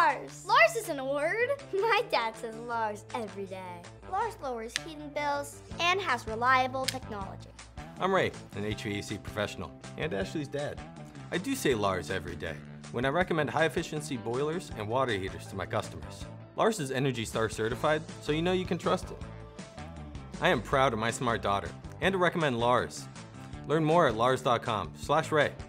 Laars! Laars isn't a word. My dad says Laars every day. Laars lowers heating bills and has reliable technology. I'm Ray, an HVAC professional, and Ashley's dad. I do say Laars every day when I recommend high-efficiency boilers and water heaters to my customers. Laars is ENERGY STAR certified, so you know you can trust it. I am proud of my smart daughter and to recommend Laars. Learn more at laars.com/Ray.